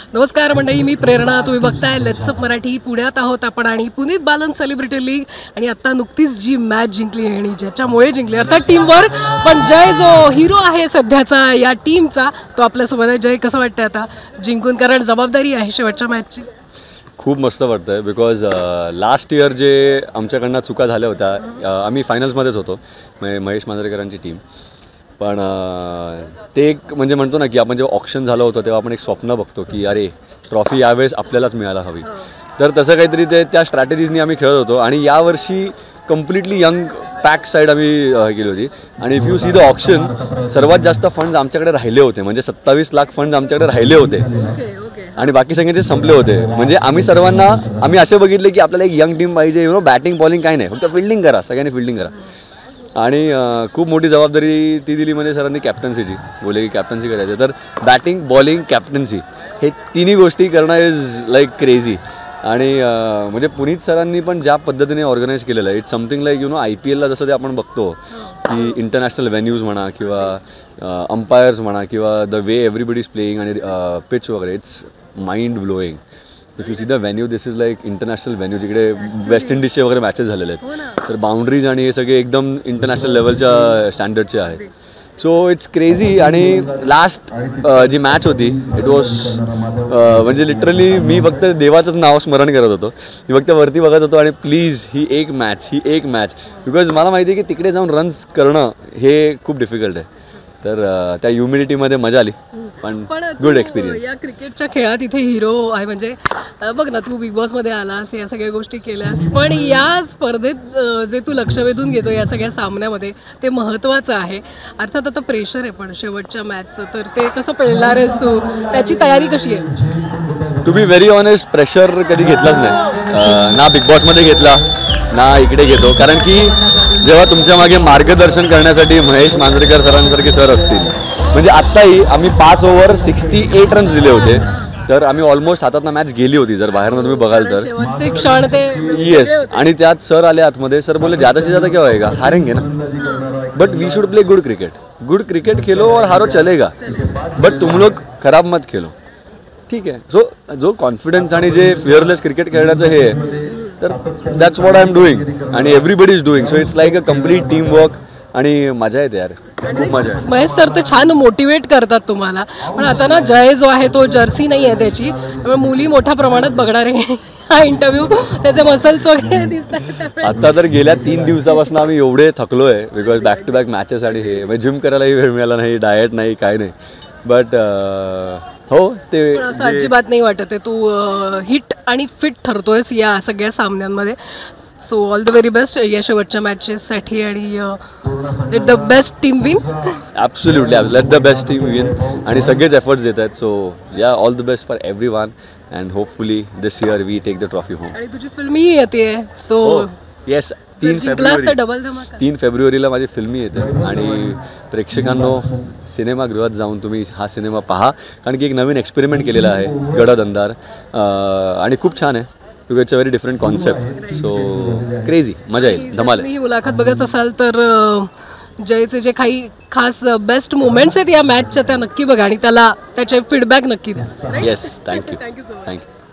नमस्कार मंडळी, मी प्रेरणा. तुम्ही बघताय लेट्स अप मराठी. पुण्यात आहोत आपण आणि पुनीत बालन सेलिब्रिटी लीग आणि आता नुकतीच जी मॅच जिंकली आणि ज्याच्यामुळे जिंकली अर्थात टीमवर, पण जय जो हिरो आहे सध्याचा या टीमचा तो आपल्यासोबत आहे. जय, कसं वाटतं आता जिंकून, कारण जबाबदारी आहे शेवटच्या मॅचची? खूप मस्त वाटतं आहे बिकॉज लास्ट इयर जे आमच्याकडनं चुका झाल्या होत्या, आम्ही फायनल्समध्येच होतो महेश मांजरेकरांची टीम, पण ते एक म्हणजे म्हणतो ना की आपण जेव्हा ऑप्शन झालं होतं तेव्हा आपण एक स्वप्न बघतो की अरे ट्रॉफी यावेळेस आपल्यालाच मिळायला हवी. तर तसं काहीतरी त्या स्ट्रॅटेजीजनी आम्ही खेळत होतो आणि यावर्षी कम्प्लिटली यंग पॅक साईड आम्ही गेली होती. आणि if you see the option, सर्वात जास्त फंड्स आमच्याकडे राहिले होते, म्हणजे 27 लाख फंड्स आमच्याकडे राहिले होते आणि बाकी सगळ्यांचे संपले होते. म्हणजे आम्ही असे बघितले की आपल्याला एक यंग टीम पाहिजे, बॅटिंग बॉलिंग काही नाही, फक्त फिल्डिंग करा, सगळ्यांनी फिल्डिंग करा. आणि खूप मोठी जबाबदारी ती दिली म्हणजे सरांनी कॅप्टन्सीची, बोलले की कॅप्टन्सी करायची. तर बॅटिंग बॉलिंग कॅप्टन्सी हे तिन्ही गोष्टी करणं इज लाईक क्रेझी. आणि म्हणजे पुनीत सरांनी पण ज्या पद्धतीने ऑर्गनाईज केलेलं आहे, इट्स समथिंग लाईक IPLला जसं ते आपण बघतो की इंटरनॅशनल व्हेन्यूज म्हणा किंवा अंपायर्स म्हणा किंवा the way everybody is playing आणि पिच वगैरे, it's mind blowing. If you see the venue, this is like international venue, जिकडे वेस्ट इंडिजचे वगैरे मॅचेस झालेले आहेत. तर बाउंड्रीज आणि हे सगळे एकदम इंटरनॅशनल लेवलच्या स्टँडर्डचे आहेत. So it's crazy. आणि लास्ट जी मॅच होती इट वॉज म्हणजे लिटरली मी फक्त देवाचंच नाव स्मरण करत होतो. मी फक्त वरती बघत होतो आणि प्लीज ही एक मॅच बिकॉज मला माहिती आहे की तिकडे जाऊन रन्स करणं हे खूप डिफिकल्ट आहे. तर त्या ह्युमिडिटीमध्ये मजा आली, पण गुड एक्सपिरियन्स. या क्रिकेटच्या खेळात इथे हिरो आहे, म्हणजे बघ ना, तू बिग बॉसमध्ये आलास, या सगळ्या गोष्टी केल्यास, पण या स्पर्धेत जे तू लक्ष वेधून घेतो या सगळ्या सामन्यामध्ये ते महत्त्वाचं आहे. अर्थात आता प्रेशर आहे पण शेवटच्या मॅचचं, तर ते कसं पेलणार आहेस तू, त्याची तयारी कशी आहे? To be very honest, pressure कधी घेतलाच नाही, ना बिग बॉसमध्ये घेतला ना इकडे घेतो. कारण की जेव्हा तुमच्या मागे मार्गदर्शन करण्यासाठी महेश मांजरेकर सरांसारखे सर असतील, म्हणजे आत्ताही आम्ही 5 ओव्हर 68 रन्स दिले होते, तर आम्ही ऑलमोस्ट हातातनं मॅच गेली होती जर बाहेरनं तुम्ही बघाल तर. क्षण ते येस. आणि त्यात सर आले आतमध्ये, सर बोले ज़्यादा से ज़्यादा क्या होएगा, हारेंगे ना, but we should play good cricket खेलो और हारो चलेगा, बट तुम लोग खराब मत खेलो. ठीक आहे. सो जो कॉन्फिडन्स आणि जे फिअरलेस क्रिकेट खेळण्याचं हे आहे, तर that's what I am doing आणि everybody is doing. So it's like a complete team work आणि मजा येते यार, खूप मजा आहे. महेश सर ते छान मोटिवेट करतात तुम्हाला. पण आता ना जय जो आहे तो जर्सी नाही आहे त्याची, त्यामुळे मुली मोठ्या प्रमाणात बघणार आहे हा इंटरव्ह्यू, त्याचे मसल्स वगैरे दिसतात. आता तर गेल्या 3 दिवसापासून आम्ही एवढे थकलो आहे because back to back matches आणि हे, म्हणजे जिम करायलाही वेळ मिळाला नाही, डाएट नाही, काय नाही. बट हो, ते असं अजिबात नाही वाटत आहे तू हिट आणि फिट ठरतोयस या सगळ्या सामन्यांमध्ये. So all the very best या शेवटच्या मॅचेससाठी आणि let the best team win. Absolutely, let the best team win. आणि सगळेच एफर्ट्स देत आहेत. So yeah, all the best for every one and hopefully this year we take the trophy home. आणि तुझी फिल्मही येते. सो येस, 3 फेब्रुवारीला माझी film येते आणि प्रेक्षकांनो सिनेमागृहात जाऊन तुम्ही हा सिनेमा पहा, कारण की एक नवीन एक्सपेरिमेंट केलेला आहे गडद अंधार आणि खूप छान आहे. Because it's a very different concept. So crazy, मजा येईल, धमाल आहे. ही मुलाखत बघत असाल तर जयचे जे काही खास बेस्ट मोमेंट्स आहेत या मॅचच्या त्या नक्की बघा आणि त्याला त्याचे फीडबॅक नक्की द्या. Yes, thank you. Thank you so much. Thank you.